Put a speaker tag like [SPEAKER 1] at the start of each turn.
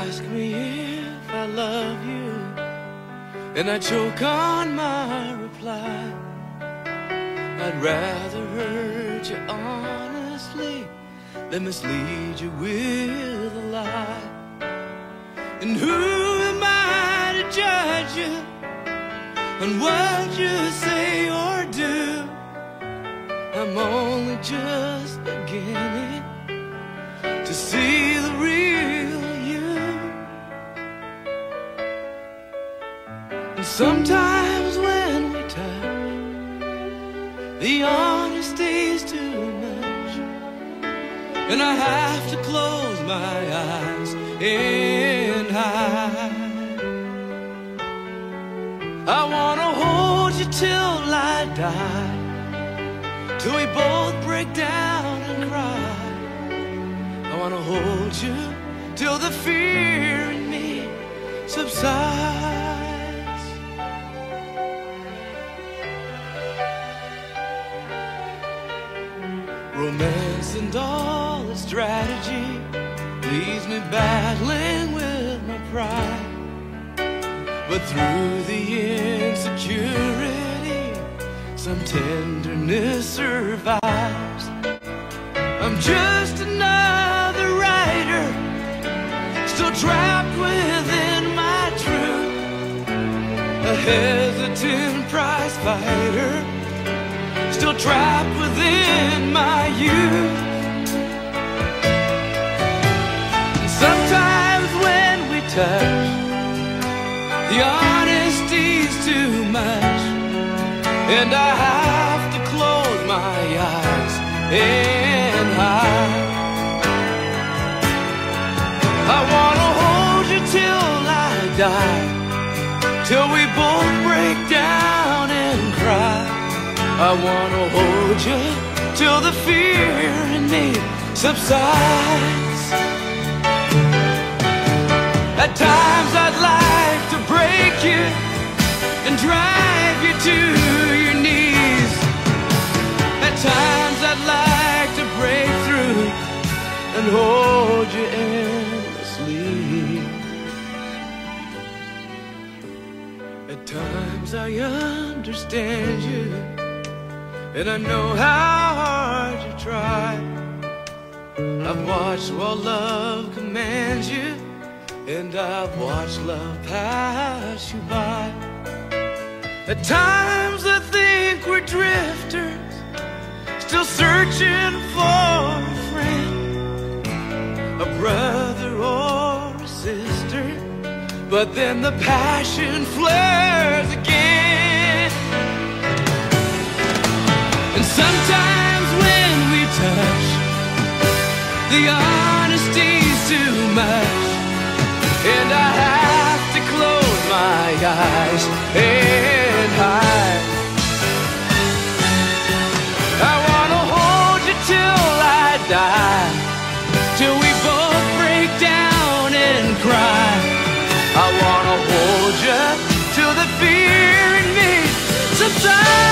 [SPEAKER 1] ask me if I love you, and I choke on my reply. I'd rather hurt you honestly than mislead you with a lie. And who am I to judge you on what you say or do? I'm only just beginning to see the real you. And sometimes when we touch, the honesty's too much, and I have to close my eyes and hide. I wanna hold you till I die, till we both break down and cry. I wanna hold you till the fear in me subsides. Romance and all its strategy leaves me battling with my pride. But through the insecurity, some tenderness survives. I'm just another writer, still trapped within my truth, a hesitant prize fighter, still trapped within my youth. And sometimes when we touch, the honesty's too much, and I have to close my eyes and hide. I wanna hold you till I die, till we both break down and cry. I wanna hold you till the fear in me subsides. At times I'd like to break you and drive you to your knees. At times I'd like to break through and hold you endlessly. At times I understand you, and I know how hard you try. I've watched while love commands you, and I've watched love pass you by. At times I think we're drifters, still searching for a friend, a brother or a sister. But then the passion flares again. And sometimes when we touch, the honesty's too much, and I have to close my eyes and hide. I wanna hold you till I die, till we both break down and cry. I wanna hold you till the fear in me subsides.